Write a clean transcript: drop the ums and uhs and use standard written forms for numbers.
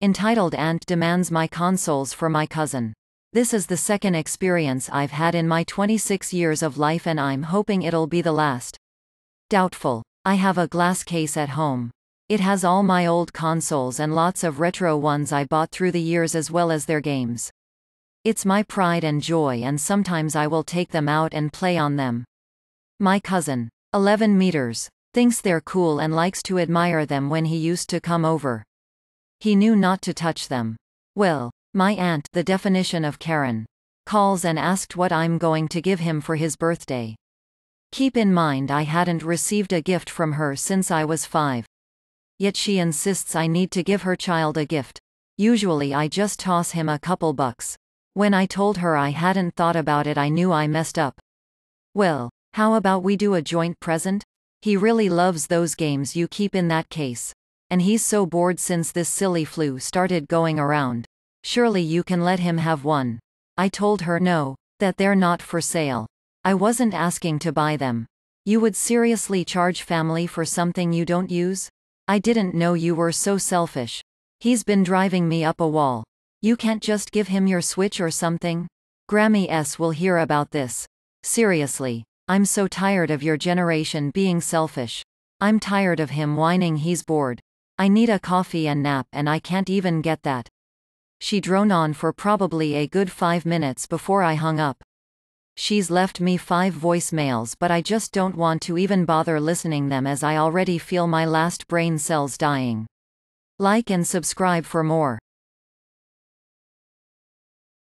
Entitled aunt demands my consoles for my cousin. This is the second experience I've had in my 26 years of life and I'm hoping it'll be the last. Doubtful. I have a glass case at home. It has all my old consoles and lots of retro ones I bought through the years as well as their games. It's my pride and joy and sometimes I will take them out and play on them. My cousin, 11 meters, thinks they're cool and likes to admire them when he used to come over. He knew not to touch them. Well, my aunt, the definition of Karen, calls and asked what I'm going to give him for his birthday. Keep in mind I hadn't received a gift from her since I was 5. Yet she insists I need to give her child a gift. Usually I just toss him a couple bucks. When I told her I hadn't thought about it I knew I messed up. Well, how about we do a joint present? He really loves those games you keep in that case. And he's so bored since this silly flu started going around. Surely you can let him have one. I told her no, that they're not for sale. I wasn't asking to buy them. You would seriously charge family for something you don't use? I didn't know you were so selfish. He's been driving me up a wall. You can't just give him your Switch or something? Grammy S will hear about this. Seriously, I'm so tired of your generation being selfish. I'm tired of him whining he's bored. I need a coffee and nap and I can't even get that. She droned on for probably a good 5 minutes before I hung up. She's left me 5 voicemails but I just don't want to even bother listening them as I already feel my last brain cells dying. Like and subscribe for more.